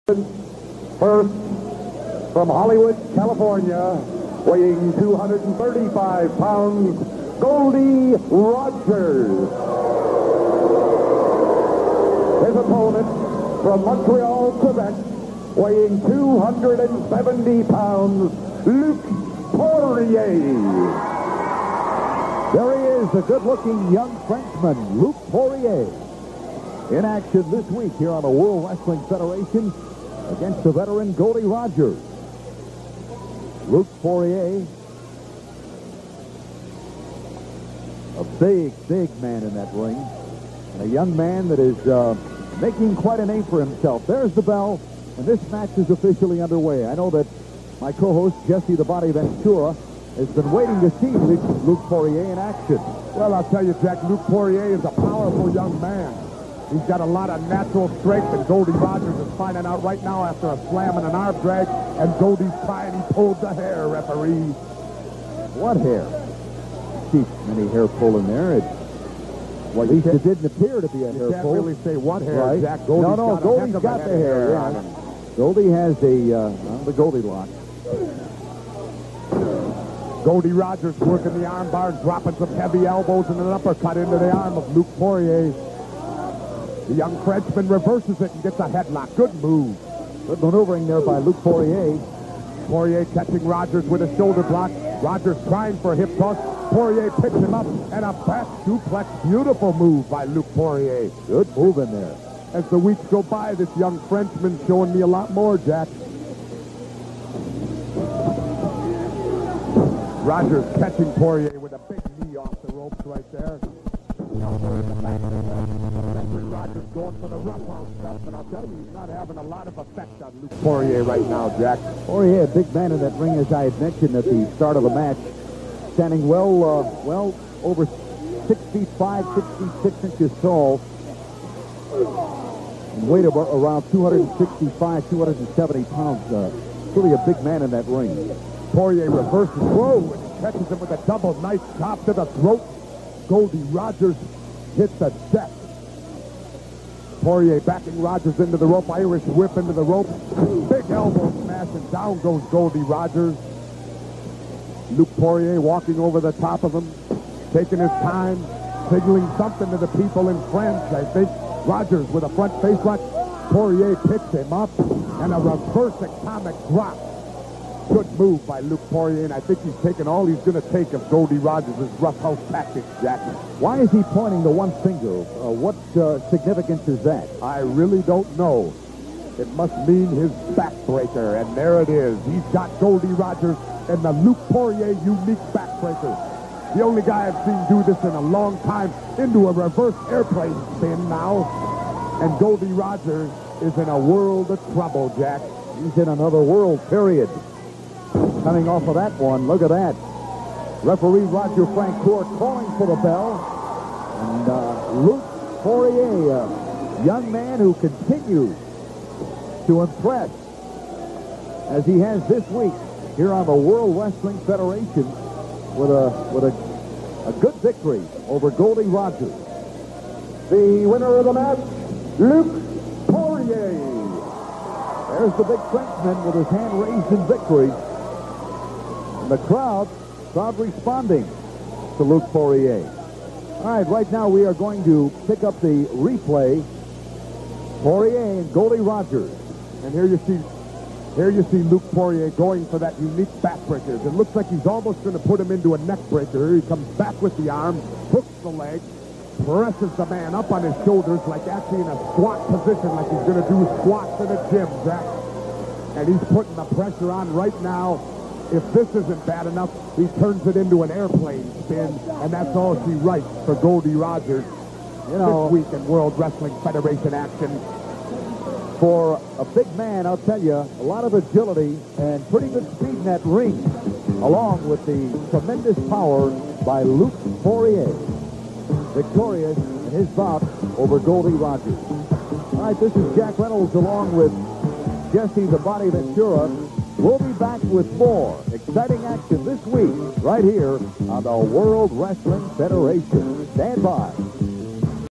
First, from Hollywood, California, weighing 235 pounds, Goldie Rogers. His opponent, from Montreal, Quebec, weighing 270 pounds, Luc Poirier. There he is, a good-looking young Frenchman, Luc Poirier, in action this week here on the World Wrestling Federation against the veteran Goldie Rogers. Luc Poirier, a big man in that ring, and a young man that is making quite a name for himself. There's the bell, and this match is officially underway. I know that my co-host, Jesse the Body Ventura, has been waiting to see Luc Poirier in action. Well, I'll tell you, Jack, Luc Poirier is a powerful young man. He's got a lot of natural strength, and Goldie Rogers is finding out right now after a slam and an arm drag, and Goldie's trying. He pulled the hair, referee. What hair? See any hair pulling there. At least it didn't appear to be a hair pull. You can't really say what hair, right. Jack. Goldie's got the hair. Yeah. Goldie has the Goldilocks. Goldie Rogers working the arm bar, dropping some heavy elbows and an uppercut into the arm of Luc Poirier. The young Frenchman reverses it and gets a headlock. Good move. Good maneuvering there by Luc Poirier. Poirier catching Rogers with a shoulder block. Rogers trying for a hip toss. Poirier picks him up, and a back suplex. Beautiful move by Luc Poirier. Good move in there. As the weeks go by, this young Frenchman's showing me a lot more, Jack. Rogers catching Poirier with a big knee off the ropes right there. Rogers going for the rough stuff, but I'll tell you, he's not having a lot of effect on Luc Poirier right now, Jack. Poirier, a big man in that ring, as I had mentioned at the start of the match, standing well over 6 feet 5, 66 inches tall, and weight of around 265, 270 pounds. Really a big man in that ring. Poirier reverses, whoa, and he catches him with a double knife chop to the throat. Goldie Rogers hits the deck. Poirier backing Rogers into the rope, Irish whip into the rope. Big elbow smash, and down goes Goldie Rogers. Luc Poirier walking over the top of him, taking his time, signaling something to the people in French, I think. Rogers with a front face lock. Poirier picks him up, and a reverse atomic drop. Good move by Luc Poirier, and I think he's taken all he's going to take of Goldie Rogers' roughhouse tactics, Jack. Why is he pointing the one finger? What significance is that? I really don't know. It must mean his backbreaker, and there it is. He's got Goldie Rogers and the Luc Poirier unique backbreaker. The only guy I've seen do this in a long time, into a reverse airplane spin now. And Goldie Rogers is in a world of trouble, Jack. He's in another world, period. Coming off of that one, look at that. Referee Roger Francoeur calling for the bell. And Luc Poirier, a young man who continues to impress, as he has this week here on the World Wrestling Federation, with a good victory over Goldie Rogers. The winner of the match, Luc Poirier. There's the big Frenchman with his hand raised in victory. The crowd responding to Luc Poirier. All right now we are going to pick up the replay. Poirier and Goldie Rogers. And here you see Luc Poirier going for that unique backbreaker. It looks like he's almost going to put him into a neck breaker. Here he comes back with the arm, hooks the leg, presses the man up on his shoulders like actually in a squat position, like he's going to do squats in a gym, Jack. And he's putting the pressure on right now. If this isn't bad enough, he turns it into an airplane spin, and that's all she writes for Goldie Rogers this week in World Wrestling Federation action. For a big man, I'll tell you, a lot of agility and pretty good speed in that ring, along with the tremendous power by Luc Poirier, victorious in his bout over Goldie Rogers. All right, this is Jack Reynolds along with Jesse the Body Ventura. We'll be back with more exciting action this week right here on the World Wrestling Federation. Stand by.